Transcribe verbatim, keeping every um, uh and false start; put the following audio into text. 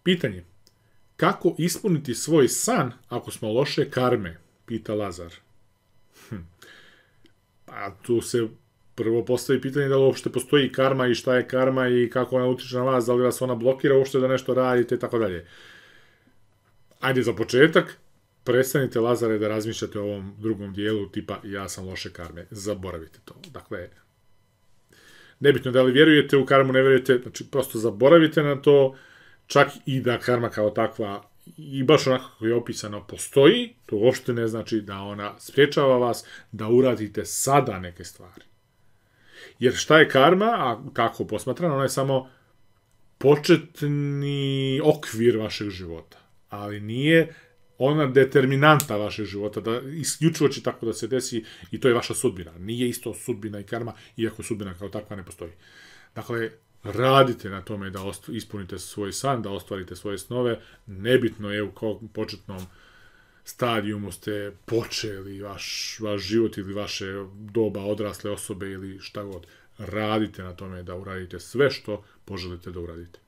Pitanje. Kako ispuniti svoj san ako smo loše karme? Pita Lazar. Hm. Pa tu se prvo postavi pitanje da li uopšte postoji karma i šta je karma i kako ona utiče na vas, da li vas ona blokira uopšte da nešto radite i tako dalje. Ajde za početak, prestanite, Lazare, da razmišljate o ovom drugom dijelu, tipa ja sam loše karme. Zaboravite to. Dakle, nebitno da li vjerujete u karmu, ne vjerujete, znači prosto zaboravite na to, čak i da karma kao takva i baš onako kako je opisano postoji, to uopšte ne znači da ona spriječava vas da uradite sada neke stvari. Jer šta je karma, a kako posmatrano, ona je samo početni okvir vašeg života, ali nije ona determinanta vašeg života, da isključivo će tako da se desi i to je vaša sudbina. Nije isto sudbina i karma, iako sudbina kao takva ne postoji. Dakle, radite na tome da ispunite svoj san, da ostvarite svoje snove, nebitno je u kom početnom stadijumu ste počeli vaš, vaš život ili vaše doba odrasle osobe ili šta god. Radite na tome da uradite sve što poželite da uradite.